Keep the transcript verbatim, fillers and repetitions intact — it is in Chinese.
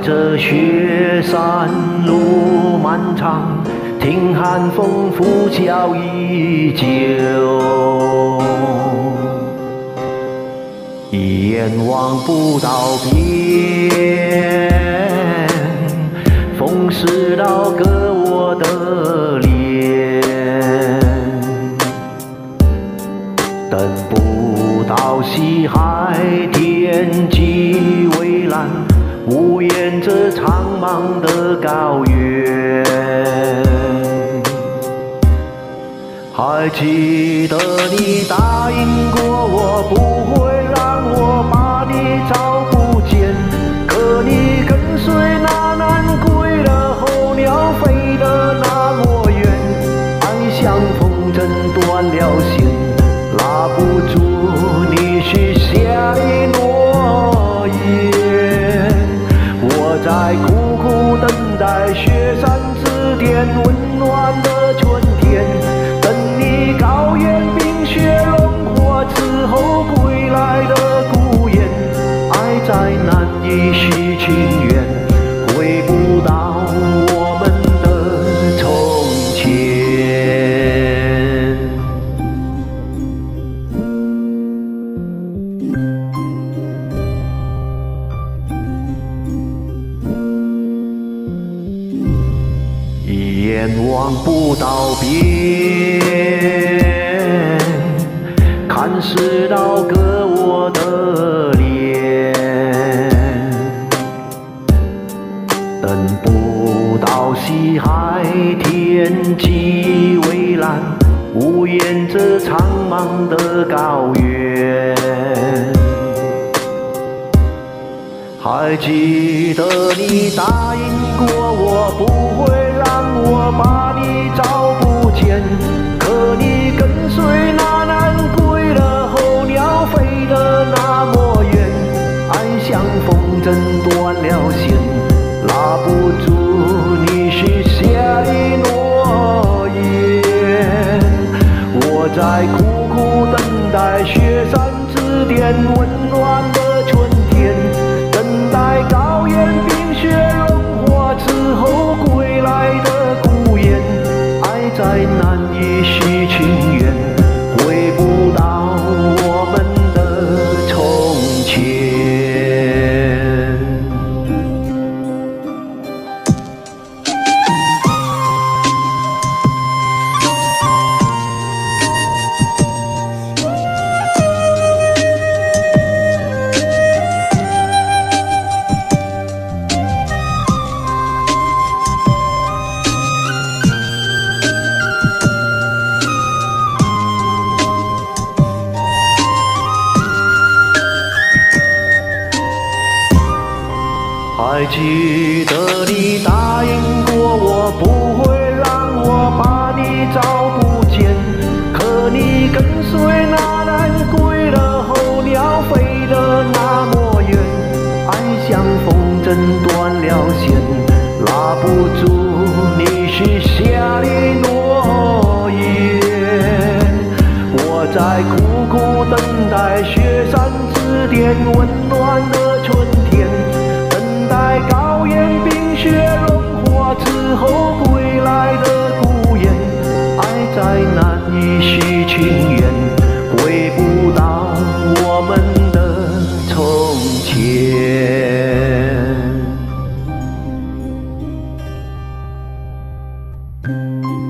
这雪山路漫长，听寒风呼啸依旧，一眼望不到边，风湿刀割我的脸，等不到西海天际蔚蓝，无言这苍茫的高原。还记得你答应过我，不会让我把你找不见，可你跟随那南归的候鸟飞得那么远，爱像风筝断了线，拉不住你许下的诺言。我在苦苦等待雪山之巅温暖的春天，等你高原冰雪融化之后归来的孤雁，爱在难以续情缘，回不到我们的从前。一眼望不到边，看世道割我的脸，等不到西海天际蔚蓝，无言这苍茫的高原。还记得你答应过我，不会让我把你找不见，可你跟随那南归的候鸟飞得那么远，爱像风筝断了线，拉不住你许下的诺言。我在苦苦等待雪山之巅温暖的春天，等待高原冰雪融化之后归来的孤雁，爱在难以续情缘，回不到我们的从前。还记得你答应过我，不会让我把你找不见，可你跟随那南归的候鸟飞得那么远，爱像风筝断了线，拉不住你许下的诺言。我在苦苦等待雪山之巅温暖的春天，在高原冰雪融化之后归来的孤雁，爱在难以续情缘，回不到我们的从前。